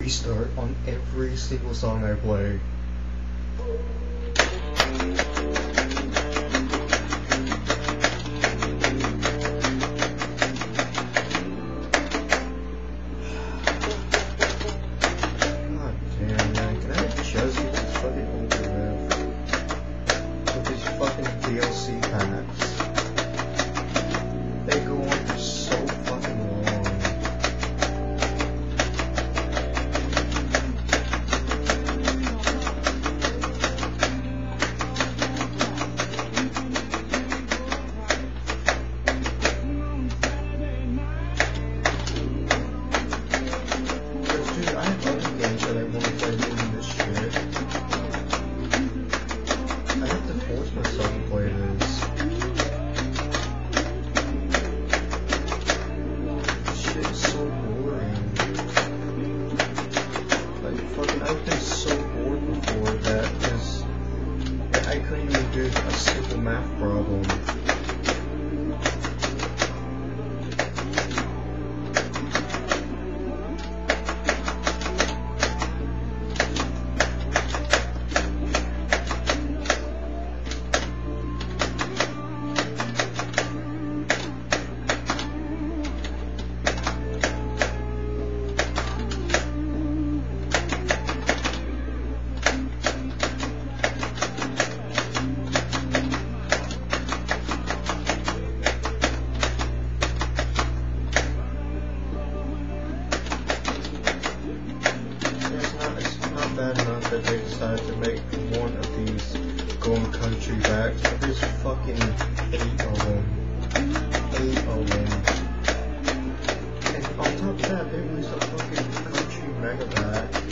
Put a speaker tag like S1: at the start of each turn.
S1: restart on every single song I play. God damn, man, can I just get this fucking over with these fucking DLC packs? They go on for so fucking long. Dude, I have other games that I want to play doing this shit. I have to force myself to play this. This shit is so boring. Like, fucking, I've been so bored before that I couldn't even do a simple math problem. Bad enough that they decided to make one of these going country back, but there's fucking 8 of them. 8 of them. And on top of that, they released a fucking country mega pack.